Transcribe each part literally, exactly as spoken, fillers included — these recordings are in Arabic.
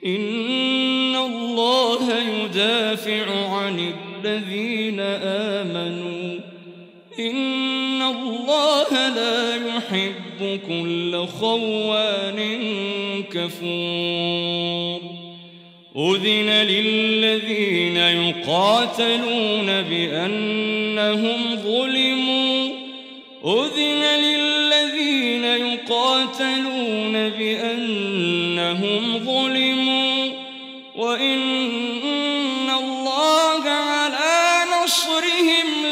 إن الله يدافع عن الذين آمنوا إن الله لا يحب كل خوان كفور أذن للذين يقاتلون بأنهم ظلموا أذن للذين يقاتلون بأنهم ظلموا وإن الله على نصرهم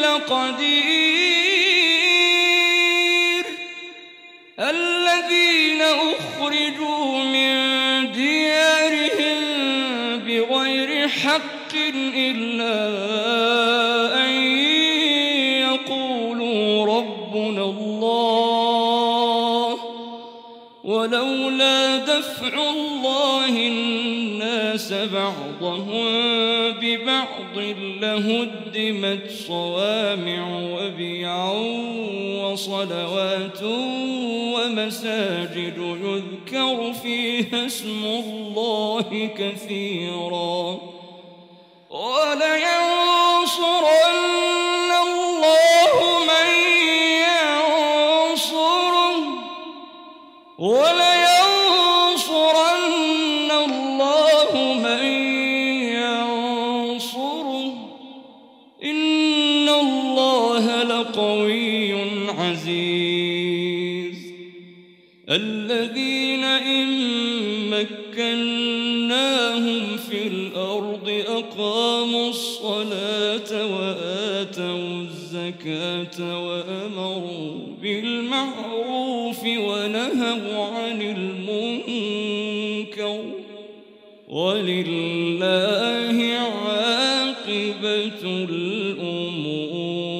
لقدير الذين أخرجوا من ديارهم بغير حق إلا أن يقولوا ربنا الله ولولا دفع الله الناس بعضهم ببعض لهدمت صوامع وبيع وصلوات ومساجد يذكر فيها اسم الله كثيرا ولينصرن الله من ينصره ولينصرن الله من ينصره إن الله لقوي عزيز الذين إن مكناهم في الأرض أقاموا الصلاة وآتوا الزكاة وأمروا بالمعروف ونهوا عن المنكر ولله عاقبة الأمور.